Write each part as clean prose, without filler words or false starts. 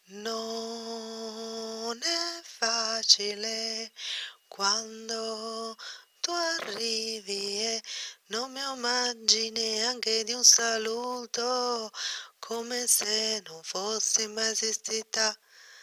Non è facile quando tu arrivi e non mi immagini neanche di un saluto, come se non fossi mai esistita.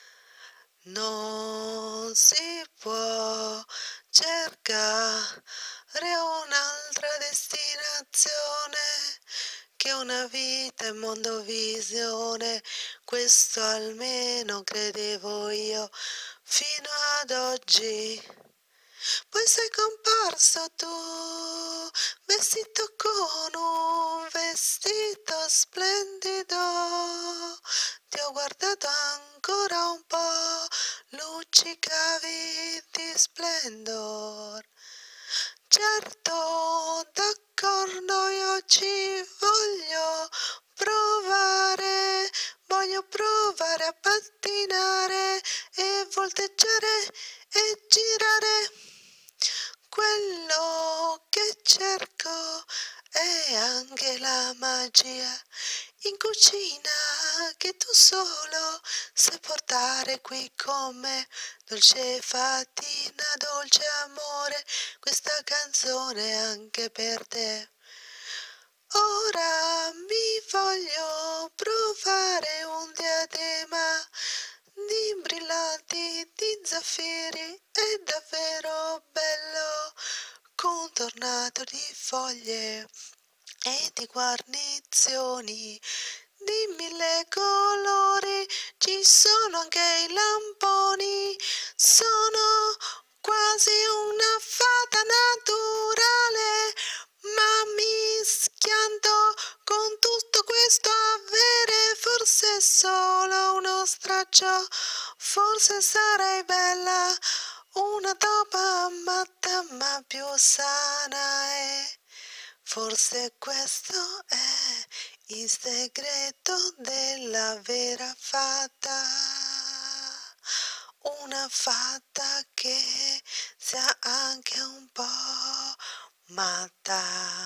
Non si può cercare un'altra destinazione che una vita in mondovisione, questo almeno credevo io fino ad oggi. Poi sei comparso tu, vestito con un vestito splendido. Ti ho guardato ancora un po', luccicavi di splendor. Certo, d'accordo, io ci voglio provare a pattinare e volteggiare e girare. Quello che cerco è anche la magia in cucina che tu solo sai portare qui con me. Dolce fatina, dolce amore, questa canzone è anche per te. Ora mi voglio provare un diadema di brillanti, di zaffiri, è davvero bello, contornato di foglie e di guarnizioni di mille colori, ci sono anche i lamponi, sono quasi una fata naturale, ma mi schianto con tutto questo avere, forse solo uno straccio, forse sarei bella, una topa matta ma più sana e forse questo è il segreto della vera fata, una fata che sia anche un po' matta.